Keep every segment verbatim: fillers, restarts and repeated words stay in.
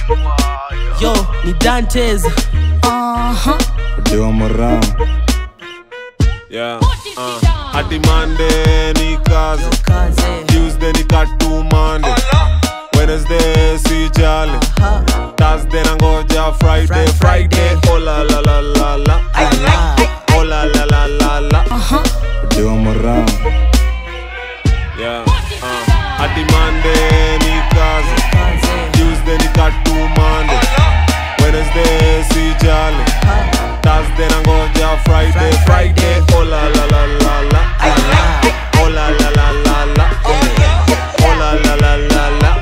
Yo, ni Dantes. Uh-huh. Deo Moran. Yeah. Uh. Hadi Monday ni kazi, Tuesday ni katu Monday, Wednesday si jali, Thursday nangoja Friday, Friday oh la la la la la, oh la la la la la. Deo Moran. Yeah. Uh. Hadi Monday ni kazi, Tuesday ni katu Monday, Wednesday si jali, Thursday nangoja Friday, Friday oh la la la la la, oh la la la la la, oh la la la la la,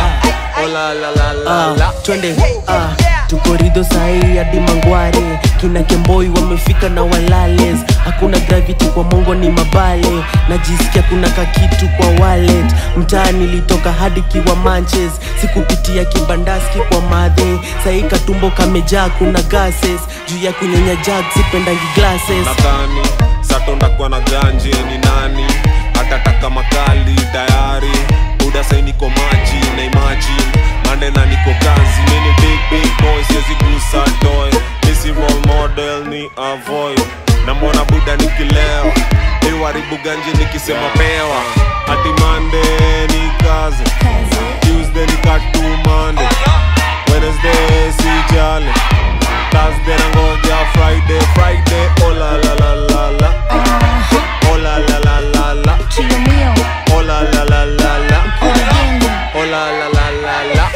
oh la la la la la. Twende, ah, tuko rido sahi hadi Mangware. Kina Kemboi wamefika na walales. Hakuna gravity kwa mongo ni mabale. Najisikia kuna kakitu kwa wallet. Mtaa nilitoka hadi kiwa Manches. Sikupitia kibandaski kwa madhe. Sahi katumbo kamejaa kuna gases. Juu ya kunyonya jag sipendangi glasses. Nadhani satonda kwa na ganje ni nani, atataka makali tayari. Buda sai niko maji na imagine Mande na niko kazi. Mini big big boys yezi gusa toy. Missy role model ni avoid. Na mbona buda nikilewa, iwaribu ganje nikisema pewa. Hadi Monday ni kazi, Tuesday ni katu Monday, Wednesday si jali, Thursday nangoja Friday, Friday oh la la la la la, oh la la la la la, oh la la la la la, oh la la la la la.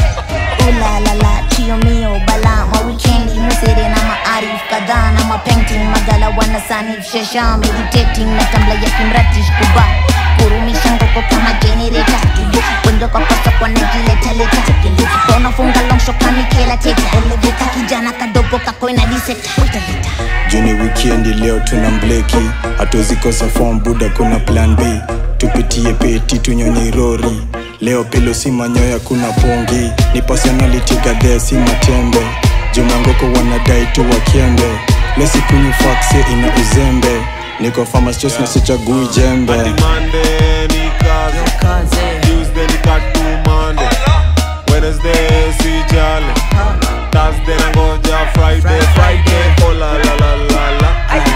Oh la la la, chio mio bala ma weekendi musere na maarif kadhaa na mapainting magala wana sanif shesha meditating na tambla ya kimratish kuba kurumisha ngoko kama generator wendo kwa kosa kwa najileta leta kona funga long shot kama kela teta elevator kijana kadogo kako ina diseta Juni weekendi leo tuna mbleki. Hatuwezi kosa form buda kuna plan B. Tupitie peti tunyonye rori. Leo pelo si manyoya kuna pongi. Ni personality gade si matembe. Jumangoko wanadai tu wakiembe. Lesi kunyu faxe ina uzembe. Niko farmers just na sichagui jembe. Hadi Monday ni kazi, Tuesday ni katu Monday, Wednesday si jali, Thursday nangoja Friday, Friday oh la la la la la,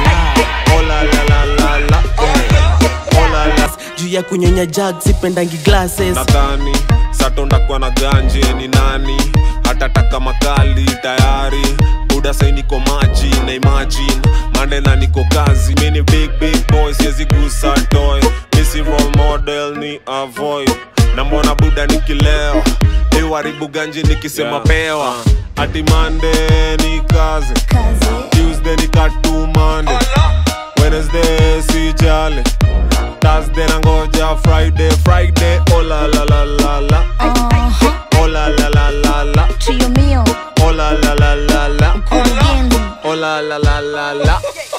oh la la la la la, oh la la. Juu ya kunyonya jag sipendangi glasses. Nadhani satonda kwa na ganje ni nani, atataka makali tayari. Buda sai niko maji na imagine Mande na niko kazi. Mini big big boys yezi gusa toy. Missy role model ni avoid. Na mbona buda nikilewa, iwaribu ganje nikisema pewa. Hadi Monday ni kazi, Tuesday ni katu Monday, Wednesday si jali, Thursday nangoja Friday, Friday oh la la la la la, oh la la la la la, chio mio oh la la la la la, oh la la la la la.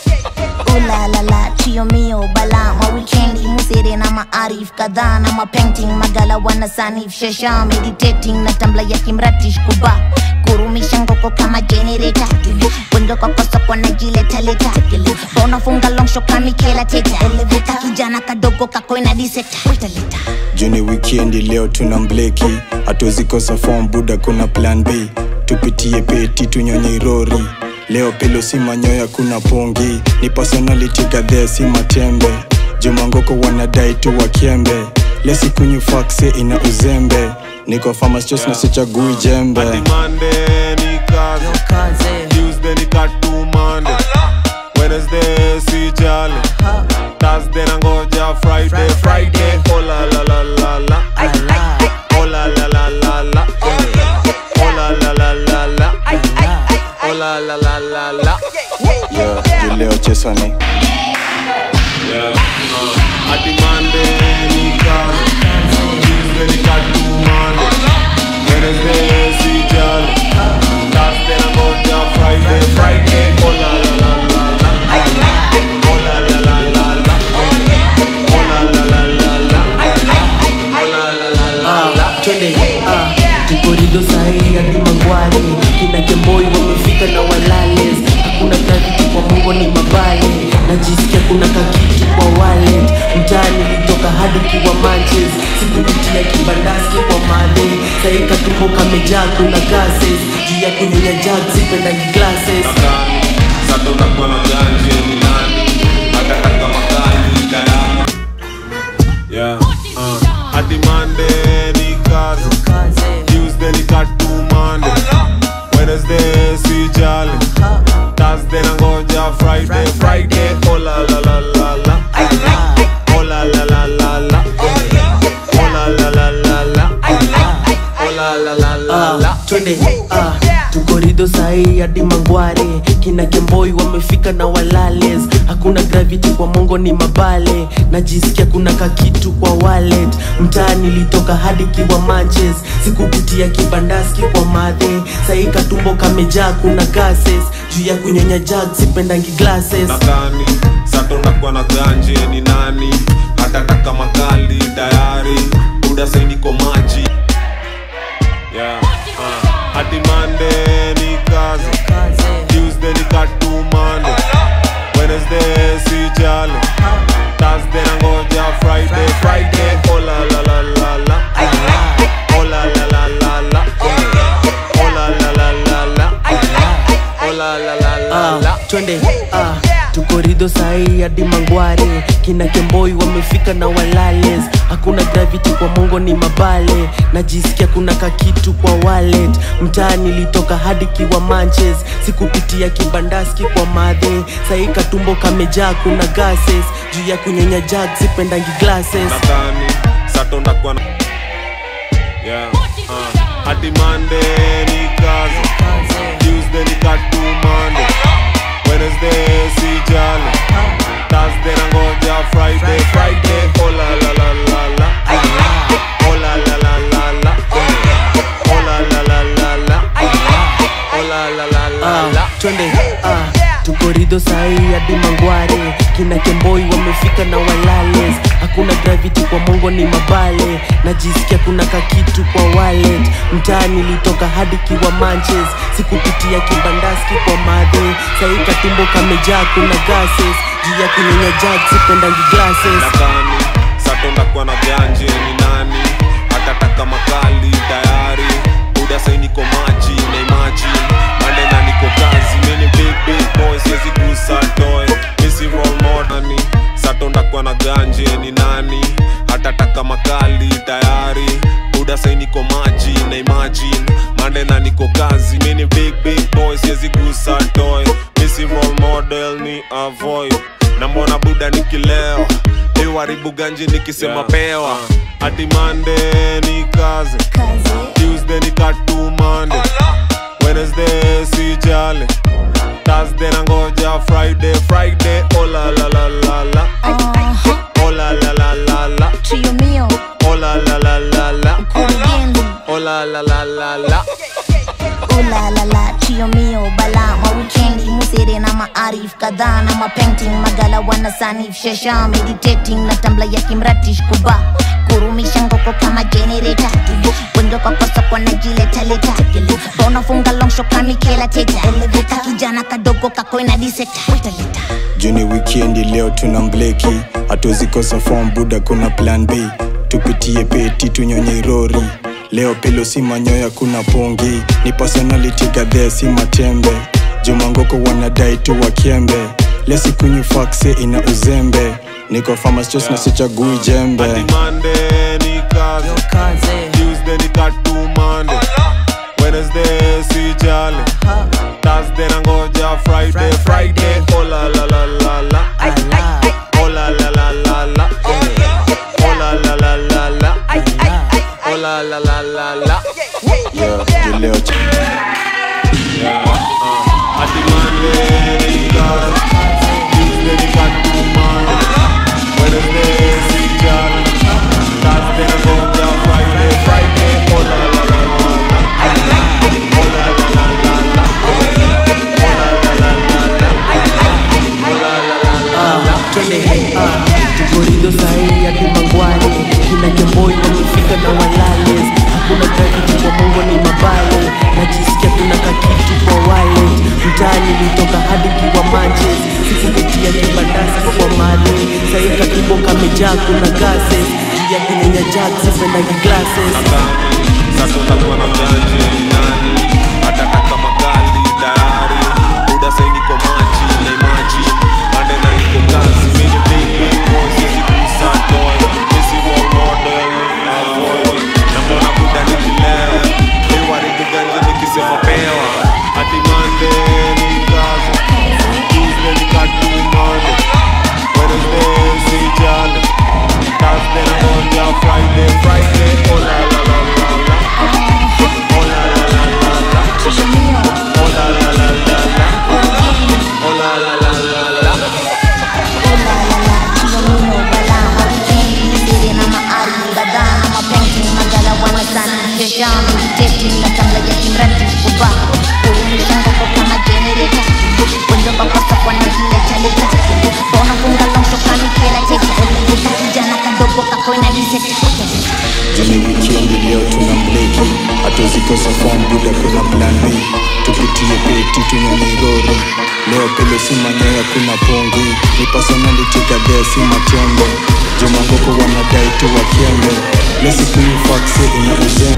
Oh la la la, chio mio bala ma weekendi musere na maarif kadhaa na mapainting magala wana sanif shesha meditating na tambla ya kimratish kuba kurumisha ngoko kama generator wendo kwa kosa kwa najileta leta bona funga long shot kama kela teta elevator kijana kadogo kako ina diseta Juni weekendi leo tuna mbleki. Hatuwezi kosa form buda kuna plan B. Tupitie peti tunyonye rori. Leo pelo si manyoya kuna pongi. Ni personality gade si matembe. Jumangoko wanadai tu wakiembe. Lesi kunyu faxe ina uzembe. Niko farmers just na sichagui jembe. Hadi Monday ni kazi, Tuesday ni katu Monday, Wednesday si jali, Thursday nangoja Friday, Friday oh la la la la la, oh la la la la la, oh la la la la la, oh la la la la la. Yeah, Julio Chesoni. Yeah, uh, hadi Monday ni kazi, Tuesday ni katu Monday, Wednesday si jali, Thursday nangoja Friday, Friday oh la la la la la, oh la la la la la, oh la la la la la, oh la la la la la. Twende, ah, tuko rido sahi hadi Mangware. Kina Kemboi wamefika na walales. Hakuna gravity kwa mongo ni mabale. Najisikia kuna kakitu kwa wallet. Mtaa nilitoka hadi kiwa Manches. Sikupitia kibandaski kwa madhe. Sahi katumbo kamejaa kuna gases. Juu ya kunyonya jag sipendangi glasses. Sato ndakuwa na ganje ni nani atataka makali tayari. Yeah, uh, hadi Monday ni kazi, Tuesday ni katu Monday, Wednesday si jali, Thursday nangoja Friday, Friday oh la la la la la, oh la la la la la, oh la la la la la, oh la la la la la. Twende ah tukorido sahi hadi Mangware, kina Kemboi wamefika na walales. Hakuna gravity kwa mongo ni mabale, najisikia kuna kakitu kwa wallet. Mtaa nilitoka hadi kiwa manches, sikupitia kibandaski kwa madhe. Sahi katumbo kamejaa kuna gases, juu ya kunyonya jag sipendangi glasses. Nakani, sato ndakuwa na ganje ni nani atataka makali tayari. Buda sahi niko maji. Yeah, uh, hadi Monday ni kazi, Tuesday ni katu Monday, Wednesday si jali, Thursday nangoja Friday, Friday oh la la la la la, oh la la la la la, oh la la la la la, oh la la la la la. Twende ah tukorido sahi hadi Mangware, kina Kemboi wamefika na walales. Hakuna gravity kwa mongo ni mabale, najisikia kuna kakitu kwa wallet. Mtaa nilitoka hadi kiwa manches, sikupitia kibandaski kwa madhe. Sahi katumbo kamejaa kuna gases, juu ya kunyonya jag sipendangi glasses. Nakani, sato ndakuwa na yeah, uh, hadi Monday ni kazi, Tuesday ni katu Monday, Wednesday si jali, Thursday nangoja Friday, Friday oh la la la la la, oh la la la la la, oh la la la la la, oh la la la la la. Twende ah tukorido sahi hadi Mangware, kina Kemboi wamefika na walales. Hakuna gravity kwa mongo ni mabale, najisikia kuna kakitu kwa wallet. Mtaa nilitoka hadi kiwa manches, sikupitia kibandaski kwa madhe. Sahi katumbo kamejaa kuna gases, juu ya kunyonya jag sipendangi glasses. Nakani, sato ndakuwa na ganje ni nani atataka makali tayari. Buda sahi niko maji na imagine Monday na niko kazi. Many big big boys yezi gusa toy, missy roll modern. Sato ndakuwa na ganje ni nani atataka makali tayari. Buda sahi niko maji na imagine Monday na niko kazi. Many big big boys yezi gusa toy, missy roll model ni avoid. Na mbona buda nikileo iwaribu ganji nikisema yeah, pewa. Hadi Monday ni kazi, Tuesday ni katu Monday, Wednesday si jali, Thursday nangoja Friday, Friday oh la la la la la, oh la la la la la, Trio mio, oh la la la la la, kurugenzi, oh la la la la la. oh la la la, trio mio bala. Ma weekendi musere na maarif kadhaa na mapainting, magala wana sanif shasha, meditating na tambla ya kimratish kuba, kurumisha ngoko kama generator, wendo kwa kosa kwa najileta leta, bona funga long shot kama Michaela Teta, elevator kijana kadogo kako ina diseta. Juni weekendi leo tuna mbleki, hatuwezi kosa form buda kuna plan B. Tupitie peti tunyonye rori, leo pelo si manyoya kuna pongi. Ni personality gadhe si matembe, Jumangoko wanadai tu wakembe. Lesi kunyu fakse ina uzembe, niko farmers just na sichagui jembe. Hadi Monday ni kazi, Tuesday ni katu Monday, Wednesday si jali, Thursday nangoja Friday, Friday oh la la la la la, oh la la la la la, oh la la la la la, oh la la la la la. Yeah, juleo Yeah, uh, hadi Monday ni kazi, Tuesday ni katu Monday, Wednesday si jali, Thursday nangoja Friday, Friday oh la la la la la, oh la la la la la, oh la la la la la, oh la la la la la. Twende ah tukorido sahi hadi Mangware, kina Kemboi wamefika na walales. Hakuna gravity kwa mongo ni mabale, najisikia kuna kakitu kwa wallet. Mtaa nilitoka hadi kiwa manches, sikupitia kibandaski kwa madhe. Sahi katumbo kamejaa kuna gases, juu ya kunyonya jag sipendangi glasses. Sato shasha meditating na tambla ya kimrati kuba kurumisha ngoko kama generator wendo bakosa kwa nagile chaleta bona funga longsho kami kela tete kijana kadogo kakoina disete Juni wikendi leo tuna mbleki, hatuzikosa form buda kuna plan B. Tupitie peti tunyonye rori, leo pelo si manyoya kuna pongi. Ni personality kadea si matembe, Juma ngoko wanadai tu wakembe. Lesi kuyu faksi ina uzen.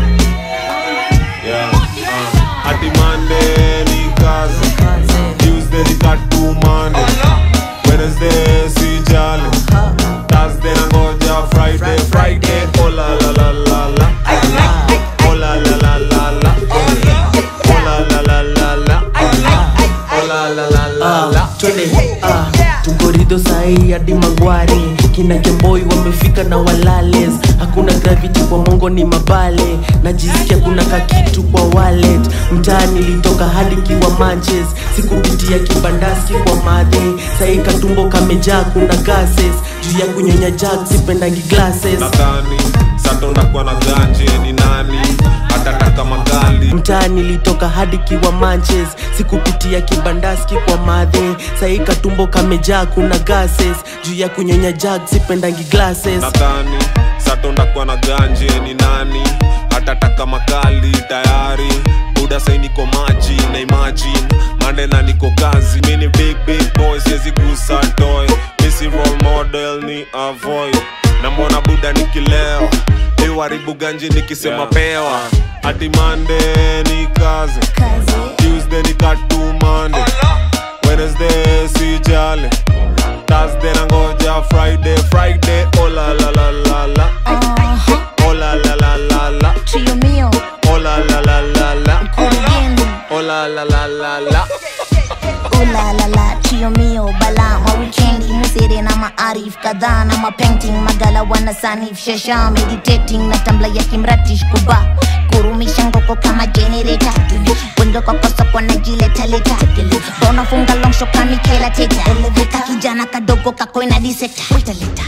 Yeah, uh, ati Monday ni kazi, Tuesday ni katu Monday, Wednesday si jali, Thursday nangoja Friday, Friday oh la la la la la, oh la la la la la, oh la la la la la, oh la la la la la. Twende, ah, tukorido sahi hadi Mangware, kina Kemboi wamefika na walales. Hakuna gravity kwa mongo ni mabale, najisikia kuna kakitu kwa wallet. Mtaani nilitoka hadi kiwa manches, sikupitia kibandaski kwa madhe. Sahi katumbo kamejaa kuna gases, juu ya kunyonya jag sipendangi glasses. Nadhani satonda kwa na ganje ni nani atataka magali. Mtaani nilitoka hadi kiwa manches, sikupitia kibandaski kwa madhe. Sahi katumbo kamejaa kuna gases, juu ya kunyonya jag sipendangi glasses. Nadhani satonda kwa na ganje ni nani atataka makali tayari. Buda sai niko maji na imagine Mande na niko kazi. Mini big big boy siezi gusa toy. Misi role model ni avoid. Na mbona buda nikileo iwaribu ganji nikisema yeah. Pewa ati Monday ni kazi, Tuesday ni katu Monday, Wednesday si jale, Thursday nangoja Friday, Friday oh la la la la la, oh la la la la la, trio mio oh la la la la la, kurugendu oh la la la la la, oh la la la, trio mio bala ma weekendi musere na maarif kadhaa na mapainting magala wana sanif shasha meditating na tambla ya kimratish kuba kurumisha ngoko kama generator wendo kwa kosa kwa najileta leta bona funga longsho kami kela tete eleveta kijana kadogo kakoina diseta leta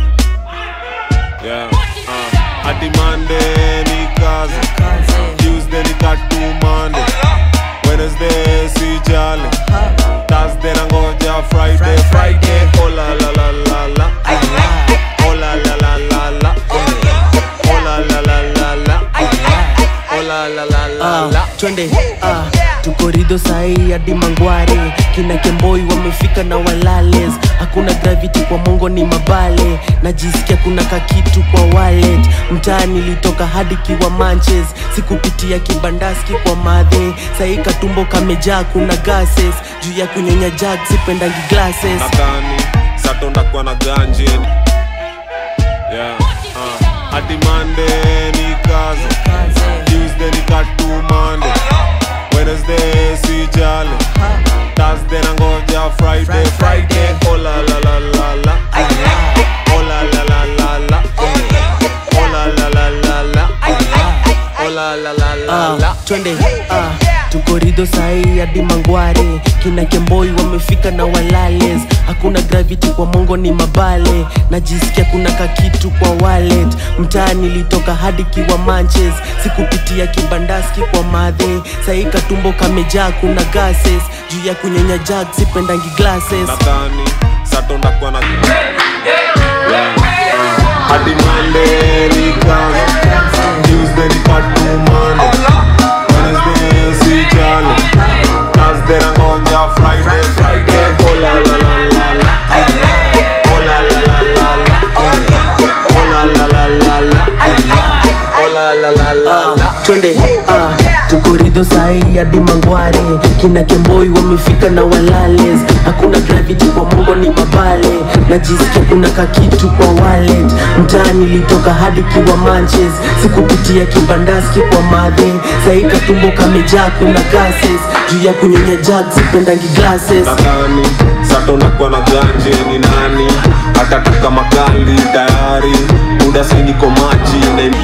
yeah, uh, ati Monday ni kazi, Tuesday ni katu Monday, Wednesday si jale, Thursday nangoja Friday, Friday oh la la la la la, oh la la la la la, oh la la la la la, oh la la la la la. Twende, ah, tukorido sahi hadi Mangware, kina Kemboi wamefika na walales. Hakuna gravity kwa mongo ni mabale, najisikia kuna kakitu kwa wallet. Mtaani nilitoka hadi kiwa manches, sikupitia kibandaski kwa madhe. Sahi katumbo kamejaa kuna gases, juu ya kunyonya jag sipendangi glasses. Nadhani satonda kwa na ganje yeah, uh, hadi Monday ni kazi, Tuesday ni katu Monday, Wednesday si jale, Thursday nangoja Friday, Friday oh la la la la la, oh la la la la la, oh la la la la la, oh la la la la la. Twende, ah, tukorido sahi hadi Mangware, kina Kemboi wamefika na walales. Hakuna gravity kwa mongo ni mabale, najisikia kuna kakitu kwa wallet. Mtaani nilitoka hadi kiwa manches, sikupitia kibandaski kwa madhe. Sahi katumbo kamejaa kuna gases, juu ya kunyonya jag sipendangi glasses. Nadhani satonda kwa na yeah, uh, hadi Monday ni kazi, Tuesday ni katu Monday, Wednesday si jale, Thursday nangoja Friday, Friday oh la la la la la, oh la la la la la, oh la la la la la, oh la la la la la. Twende, ah, tukorido sahi hadi Mangware, kina Kemboi wamefika na walales. Hakuna gravity kwa mongo ni mabale, najisikia kuna kakitu kwa wallet. Mtaani nilitoka hadi kiwa manches, sikupitia kibandaski kwa madhe. Sahi katumbo kamejaa kuna gases, juu ya kunyonya jag sipendangi glasses. Nadhani satonda kwa na ganje ni nani atataka makali tayari. Buda sai niko maji na yeah,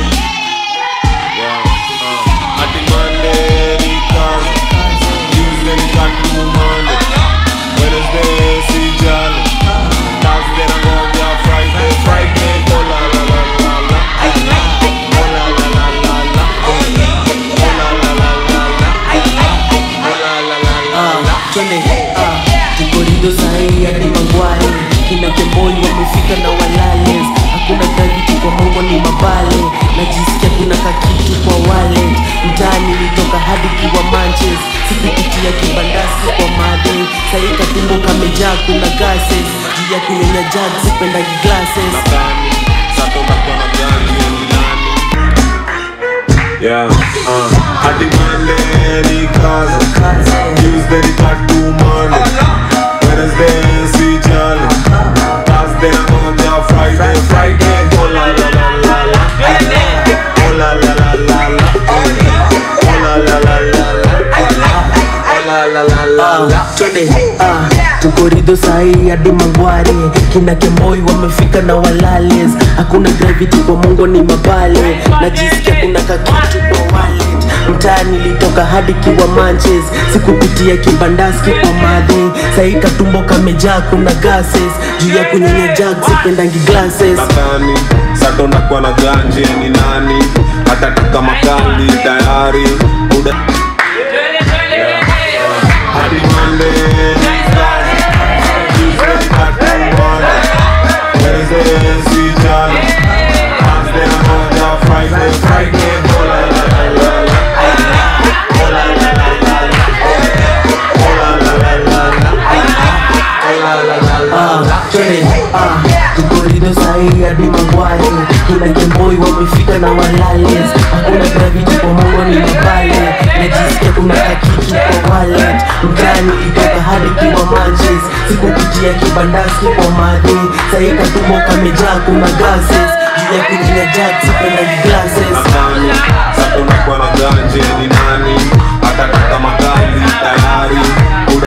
uh, ati Monday ni kazi, Tuesday ni katu Monday, Wednesday si jale, Thursday nangoja Friday, Friday oh la la la la la, oh la la la la la, sahi katumbo kamejaa kuna gases juu ya kunyonya jag sipendagi glasses. Nadhani sasa utakuwa na gani ni nani? Yeah, uh, hadi Monday ni kazi, Tuesday ni tattoo Monday, Wednesday si jali, Thursday nangoja Friday, Friday oh la la la la la, oh la la la la la, oh la la la la la, oh la la la la la. Twende, ah, tuko rido sahi hadi Mangware, kina Kemboi wamefika na walales. Hakuna gravity kwa Mungu ni mabale, najisikia kuna kakitu kwa wallet. Mtaa nilitoka hadi Kiwa Manches, sikupitia kibandaski kwa madhe. Sahi katumbo kamejaa kuna gases juu ya kunyonya jag sipendangi glasses. Nadhani sasa unakuwa na ganje ni nani? Hata taka makali tayari uda hadi Monday Tuesday ni tattoo Monday, Wednesday si jali, Thursday nangoja Friday, Friday oh la la la la la, oh la la la la la, oh la la la la la, oh la la la la la. Ah, tuko rido sahi hadi Mangware, kina Kemboi wamefika na walales. Hakuna gravity kwa Mungu ni mabale, najisikia kuna kakitu kwa wallet. Mtani itoka hadi Kiwa Manches, sikupitia kibandaski kwa madhe. Sahi katumbo kamejaa kuna gases juu ya kunyonya jag sipendangi glasses. Nadhani sasa unakuwa na ganje ni nani? Hata taka makali tayari